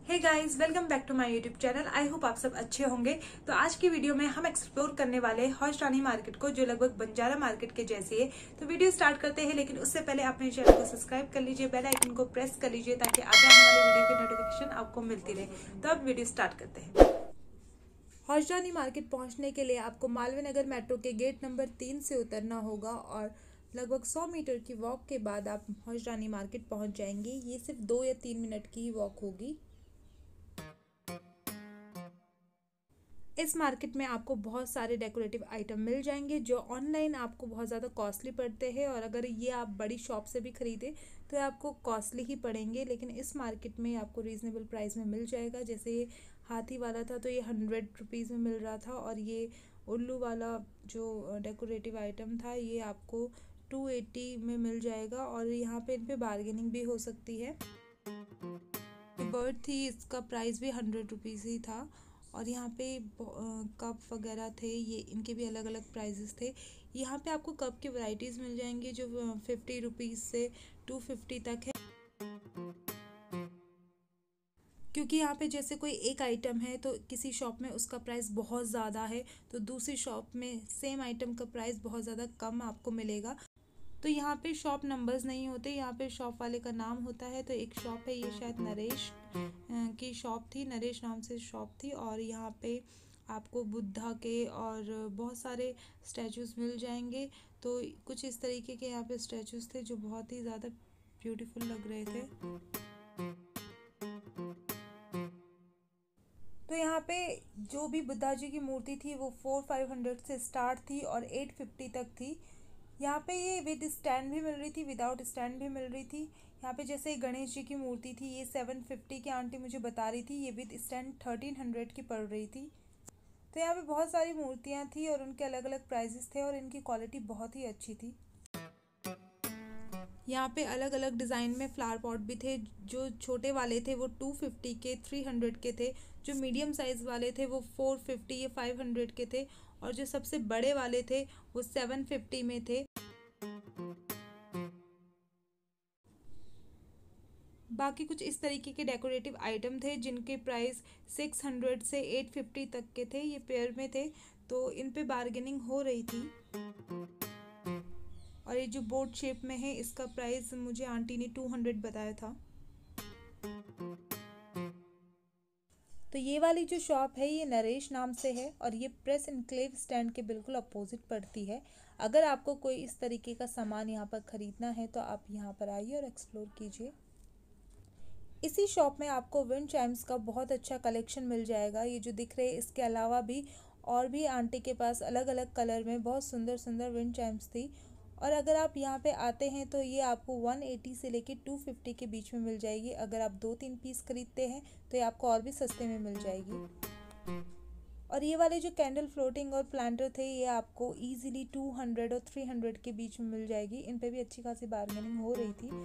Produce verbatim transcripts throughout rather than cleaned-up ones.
Hey guys, welcome back to my YouTube channel. I hope आप सब अच्छे होंगे। तो आज की वीडियो में हम एक्सप्लोर करने वाले हैं हौज रानी मार्केट को, जो लगभग बंजारा मार्केट के जैसी है। तो वीडियो स्टार्ट करते हैं, लेकिन उससे पहले आप मेरे चैनल को सब्सक्राइब कर लीजिए, बेल आइकन को प्रेस कर लीजिए ताकि आगे आने वाली वीडियो की नोटिफिकेशन आपको मिलती रहे। तो अब वीडियो स्टार्ट करते हैं। हौज रानी मार्केट पहुंचने के लिए आपको मालवीय नगर मेट्रो के गेट नंबर तीन से उतरना होगा और लगभग सौ मीटर की वॉक के बाद आप हौज रानी मार्केट पहुंच जाएंगे। ये सिर्फ दो या तीन मिनट की ही वॉक होगी। इस मार्केट में आपको बहुत सारे डेकोरेटिव आइटम मिल जाएंगे जो ऑनलाइन आपको बहुत ज़्यादा कॉस्टली पड़ते हैं, और अगर ये आप बड़ी शॉप से भी खरीदें तो आपको कॉस्टली ही पड़ेंगे। लेकिन इस मार्केट में आपको रीज़नेबल प्राइस में मिल जाएगा। जैसे ये हाथी वाला था तो ये हंड्रेड रुपीज़ में मिल रहा था, और ये उल्लू वाला जो डेकोरेटिव आइटम था ये आपको टू एटी में मिल जाएगा, और यहाँ पे इन पे बार्गेनिंग भी हो सकती है। बर्ड थी, इसका प्राइस भी हंड्रेड रुपीज़ ही था, और यहाँ पे कप वगैरह थे, ये इनके भी अलग अलग प्राइजेस थे। यहाँ पे आपको कप की वैरायटीज़ मिल जाएंगी जो फिफ्टी रुपीज़ से टू फिफ्टी तक है। क्योंकि यहाँ पे जैसे कोई एक आइटम है तो किसी शॉप में उसका प्राइस बहुत ज़्यादा है, तो दूसरी शॉप में सेम आइटम का प्राइस बहुत ज़्यादा कम आपको मिलेगा। तो यहाँ पे शॉप नंबर्स नहीं होते, यहाँ पे शॉप वाले का नाम होता है। तो एक शॉप है, ये शायद नरेश की शॉप थी, नरेश नाम से शॉप थी, और यहाँ पे आपको बुद्धा के और बहुत सारे स्टैचूज़ मिल जाएंगे। तो कुछ इस तरीके के यहाँ पे स्टैचूज़ थे जो बहुत ही ज़्यादा ब्यूटीफुल लग रहे थे। तो यहाँ पे जो भी बुद्धा जी की मूर्ति थी वो फोर फाइव हंड्रेड से स्टार्ट थी और एट फिफ्टी तक थी। यहाँ पे ये विद स्टैंड भी मिल रही थी, विदाउट स्टैंड भी मिल रही थी। यहाँ पे जैसे गणेश जी की मूर्ति थी, ये सेवन फिफ्टी की आंटी मुझे बता रही थी, ये विद स्टैंड थर्टीन हंड्रेड की पड़ रही थी। तो यहाँ पे बहुत सारी मूर्तियाँ थी और उनके अलग अलग प्राइजेस थे, और इनकी क्वालिटी बहुत ही अच्छी थी। यहाँ पे अलग अलग डिज़ाइन में फ्लावर पॉट भी थे। जो छोटे वाले थे वो टू फिफ्टी के, थ्री हंड्रेड के थे। जो मीडियम साइज़ वाले थे वो फोर फिफ्टी या फाइव हंड्रेड के थे, और जो सबसे बड़े वाले थे वो सेवन फिफ्टी में थे। बाकी कुछ इस तरीके के डेकोरेटिव आइटम थे जिनके प्राइस सिक्स हंड्रेड से एट फिफ्टी तक के थे। ये पेयर में थे, तो इन पे बार्गेनिंग हो रही थी। और ये जो बोट शेप में है इसका प्राइस मुझे आंटी ने टू हंड्रेड बताया था। तो ये वाली जो शॉप है ये नरेश नाम से है, और ये प्रेस एनक्लेव स्टैंड के बिल्कुल अपोजिट पड़ती है। अगर आपको कोई इस तरीके का सामान यहाँ पर ख़रीदना है तो आप यहाँ पर आइए और एक्सप्लोर कीजिए। इसी शॉप में आपको विंड चाइम्स का बहुत अच्छा कलेक्शन मिल जाएगा। ये जो दिख रहे हैं इसके अलावा भी और भी आंटी के पास अलग अलग कलर में बहुत सुंदर सुंदर विंड चाइम्स थी। और अगर आप यहाँ पे आते हैं तो ये आपको वन एटी से लेके टू फिफ्टी के बीच में मिल जाएगी। अगर आप दो तीन पीस खरीदते हैं तो ये आपको और भी सस्ते में मिल जाएगी। और ये वाले जो कैंडल फ्लोटिंग और प्लांटर थे ये आपको इजीली टू हंड्रेड और थ्री हंड्रेड के बीच में मिल जाएगी। इन पे भी अच्छी खासी बार्गेनिंग हो रही थी।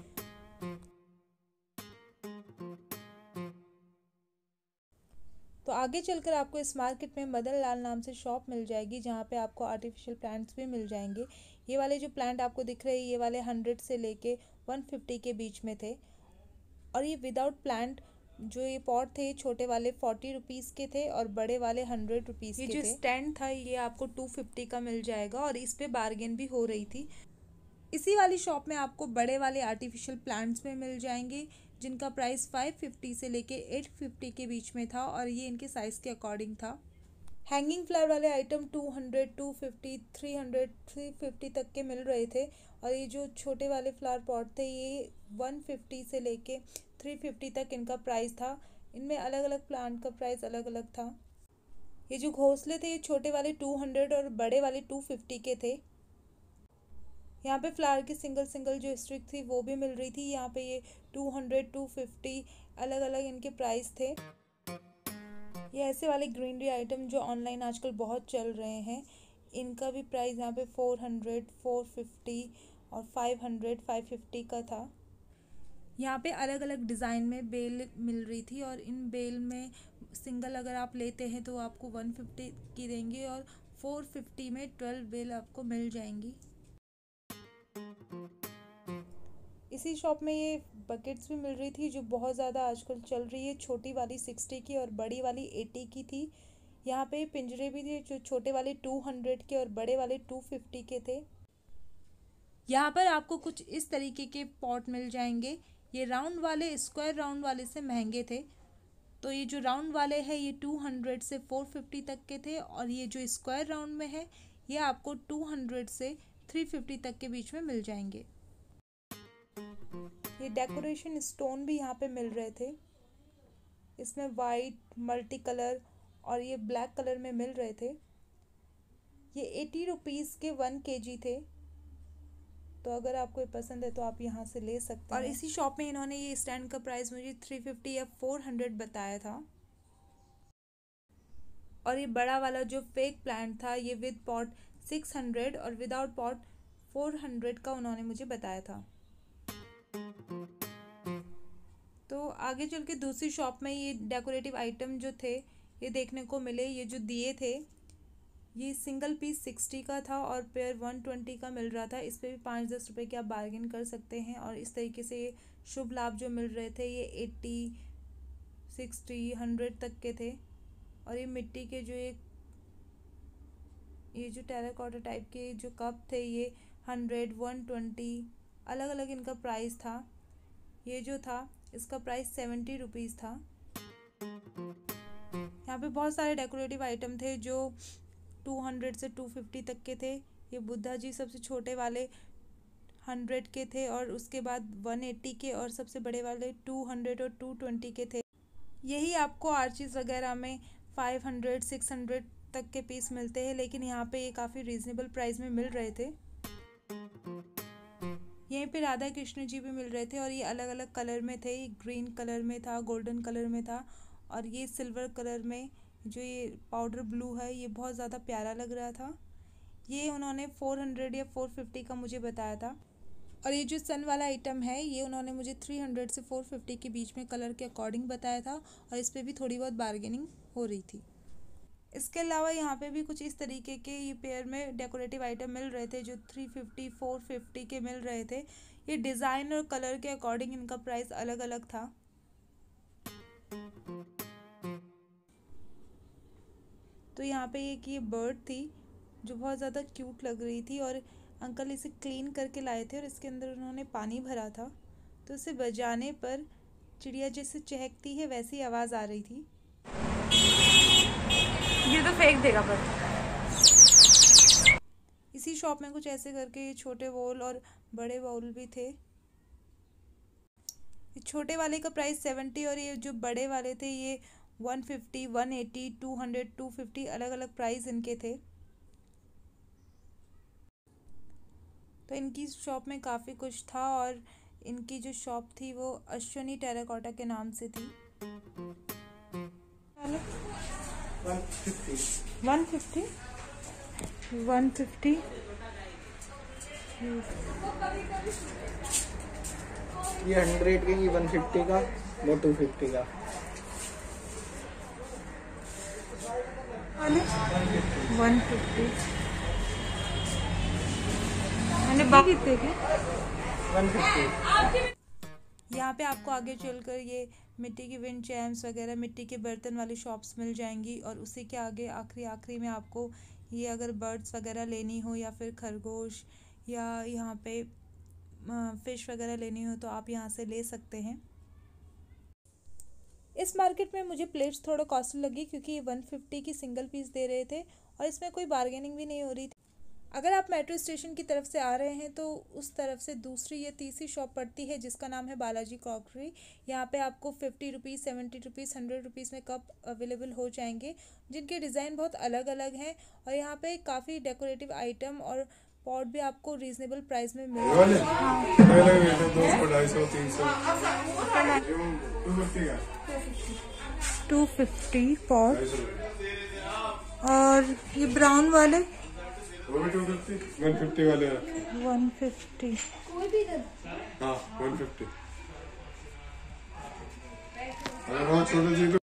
तो आगे चलकर आपको इस मार्केट में मदन लाल नाम से शॉप मिल जाएगी, जहाँ पे आपको आर्टिफिशियल प्लांट्स भी मिल जाएंगे। ये वाले जो प्लांट आपको दिख रहे हैं ये वाले हंड्रेड से लेके वन फिफ्टी के बीच में थे, और ये विदाउट प्लांट जो ये पॉट थे छोटे वाले फोर्टी रुपीज़ के थे और बड़े वाले हंड्रेड रुपीज़ के थे। ये जो स्टैंड था ये आपको टू फिफ्टी का मिल जाएगा, और इस पे बार्गेन भी हो रही थी। इसी वाली शॉप में आपको बड़े वाले आर्टिफिशियल प्लांट्स में मिल जाएंगे जिनका प्राइस फाइव फिफ्टी से लेके एट फिफ्टी के बीच में था, और ये इनके साइज़ के अकॉर्डिंग था। हैंगिंग फ्लावर वाले item two hundred, two fifty, three hundred, three fifty तक के मिल रहे थे, और ये जो छोटे वाले फ्लावर पॉट थे ये वन फिफ्टी से लेके थ्री फिफ्टी तक इनका प्राइस था। इनमें अलग अलग प्लांट का प्राइस अलग अलग था। ये जो घोंसले थे ये छोटे वाले टू हंड्रेड और बड़े वाले टू फिफ्टी के थे। यहाँ पे फ्लावर की सिंगल सिंगल जो स्टिक थी वो भी मिल रही थी। यहाँ पे ये टू हंड्रेड, टू फिफ्टी अलग अलग इनके प्राइस थे। ये ऐसे वाले ग्रीनरी आइटम जो ऑनलाइन आजकल बहुत चल रहे हैं, इनका भी प्राइस यहाँ पे फोर हंड्रेड, फोर फिफ्टी और फाइव हंड्रेड, फाइव फिफ्टी का था। यहाँ पे अलग अलग डिज़ाइन में बेल मिल रही थी, और इन बेल में सिंगल अगर आप लेते हैं तो आपको वन फिफ्टी की देंगे, और फोर फिफ्टी में ट्वेल्व बेल आपको मिल जाएंगी। इसी शॉप में ये बकेट्स भी मिल रही थी जो बहुत ज़्यादा आजकल चल रही है। छोटी वाली सिक्सटी की और बड़ी वाली एटी की थी। यहाँ पे पिंजरे भी थे जो छोटे वाले टू हंड्रेड के और बड़े वाले टू फिफ्टी के थे। यहाँ पर आपको कुछ इस तरीके के पॉट मिल जाएंगे। ये राउंड वाले स्क्वायर राउंड वाले से महंगे थे। तो ये जो राउंड वाले हैं ये टू हंड्रेड से फोर फिफ्टी तक के थे, और ये जो स्क्वायर राउंड में है ये आपको टू हंड्रेड से थ्री फिफ्टी तक के बीच में मिल जाएंगे। ये डेकोरेशन स्टोन भी यहाँ पे मिल रहे थे। इसमें वाइट, मल्टी कलर और ये ब्लैक कलर में मिल रहे थे। ये एटी रुपीज़ के वन केजी थे। तो अगर आपको ये पसंद है तो आप यहाँ से ले सकते हैं। और इसी शॉप में इन्होंने ये स्टैंड का प्राइस मुझे थ्री फिफ्टी या फोर हंड्रेड बताया था। और ये बड़ा वाला जो फेक प्लांट था ये विद पॉट सिक्स हंड्रेड और विदाउट पॉट फोर हंड्रेड का उन्होंने मुझे बताया था। तो आगे चल के दूसरी शॉप में ये डेकोरेटिव आइटम जो थे ये देखने को मिले। ये जो दिए थे ये सिंगल पीस सिक्सटी का था और पेयर वन ट्वेंटी का मिल रहा था। इस पर भी पाँच दस रुपये की आप बार्गेन कर सकते हैं। और इस तरीके से ये शुभ लाभ जो मिल रहे थे ये एट्टी, सिक्सटी, हंड्रेड तक के थे। और ये मिट्टी के जो एक ये जो टेराकोटा टाइप के जो कप थे ये हंड्रेड, वन ट्वेंटी अलग अलग इनका प्राइस था। ये जो था इसका प्राइस सेवेंटी रुपीज़ था। यहाँ पे बहुत सारे डेकोरेटिव आइटम थे जो टू हंड्रेड से टू फिफ्टी तक के थे। ये बुद्धा जी सबसे छोटे वाले हंड्रेड के थे, और उसके बाद वन एट्टी के, और सबसे बड़े वाले टू हंड्रेड और टू ट्वेंटी के थे। यही आपको आर्चिस वगैरह में फाइव हंड्रेड, सिक्स हंड्रेड तक के पीस मिलते हैं, लेकिन यहाँ पे ये काफ़ी रीजनेबल प्राइस में मिल रहे थे। यहीं पे राधा कृष्ण जी भी मिल रहे थे और ये अलग अलग कलर में थे। ये ग्रीन कलर में था, गोल्डन कलर में था, और ये सिल्वर कलर में जो ये पाउडर ब्लू है ये बहुत ज़्यादा प्यारा लग रहा था। ये उन्होंने फोर हंड्रेड या फोर फिफ्टी का मुझे बताया था। और ये जो सन वाला आइटम है ये उन्होंने मुझे थ्री हंड्रेड से फोर फिफ्टी के बीच में कलर के अकॉर्डिंग बताया था, और इस पर भी थोड़ी बहुत बार्गेनिंग हो रही थी। इसके अलावा यहाँ पे भी कुछ इस तरीके के ये पेयर में डेकोरेटिव आइटम मिल रहे थे जो थ्री फिफ्टी, फोर फिफ्टी के मिल रहे थे। ये डिज़ाइन और कलर के अकॉर्डिंग इनका प्राइस अलग अलग था। तो यहाँ पे एक ये बर्ड थी जो बहुत ज़्यादा क्यूट लग रही थी, और अंकल इसे क्लीन करके लाए थे और इसके अंदर उन्होंने पानी भरा था। तो इसे बजाने पर चिड़िया जैसे चहकती है वैसी आवाज़ आ रही थी। ये तो फेंक देगा पर। इसी शॉप में कुछ ऐसे करके ये छोटे बाउल और बड़े बाउल भी थे। ये छोटे वाले का प्राइस सेवेंटी और ये जो बड़े वाले थे ये one fifty, one eighty, two hundred, two fifty अलग अलग प्राइस इनके थे। तो इनकी शॉप में काफ़ी कुछ था, और इनकी जो शॉप थी वो अश्विनी टेराकोटा के नाम से थी। One fifty, one fifty, one fifty. ये हंड्रेड के, ये वन फिफ्टी का, वो टू फिफ्टी का। वन फिफ्टी मैंने बाकी कितने के वन फिफ्टी। यहाँ पे आपको आगे चलकर ये मिट्टी की विंड चैम्स वगैरह मिट्टी के बर्तन वाली शॉप्स मिल जाएंगी, और उसी के आगे आखिरी आखिरी में आपको ये अगर बर्ड्स वगैरह लेनी हो या फिर खरगोश या यहाँ पे फ़िश वगैरह लेनी हो तो आप यहाँ से ले सकते हैं। इस मार्केट में मुझे प्लेट्स थोड़ा कॉस्टली लगी क्योंकि ये वन फिफ्टी की सिंगल पीस दे रहे थे और इसमें कोई बार्गेनिंग भी नहीं हो रही थी। अगर आप मेट्रो स्टेशन की तरफ से आ रहे हैं तो उस तरफ से दूसरी या तीसरी शॉप पड़ती है जिसका नाम है बालाजी क्रॉकरी। यहाँ पे आपको fifty rupees, seventy rupees, hundred rupees में कप अवेलेबल हो जाएंगे जिनके डिज़ाइन बहुत अलग अलग हैं, और यहाँ पे काफ़ी डेकोरेटिव आइटम और पॉट भी आपको रीजनेबल प्राइस में मिल टू फिफ्टी पॉट। और ये ब्राउन वाले वो भी टू फिफ्टी, वन फिफ्टी वाले वन फिफ्टी। हाँ वन फिफ्टी। अरे बहुत छोटे चीज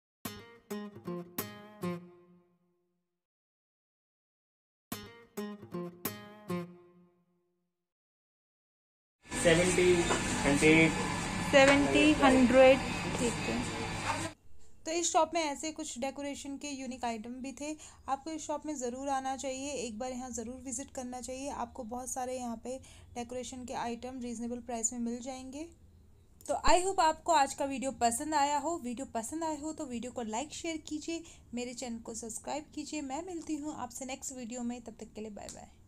सेवेंटी हंड्रेड सेवेंटी हंड्रेड ठीक है। तो इस शॉप में ऐसे कुछ डेकोरेशन के यूनिक आइटम भी थे। आपको इस शॉप में ज़रूर आना चाहिए, एक बार यहाँ ज़रूर विज़िट करना चाहिए। आपको बहुत सारे यहाँ पे डेकोरेशन के आइटम रीज़नेबल प्राइस में मिल जाएंगे। तो आई होप आपको आज का वीडियो पसंद आया हो। वीडियो पसंद आया हो तो वीडियो को लाइक शेयर कीजिए, मेरे चैनल को सब्सक्राइब कीजिए। मैं मिलती हूँ आपसे नेक्स्ट वीडियो में, तब तक के लिए बाय बाय।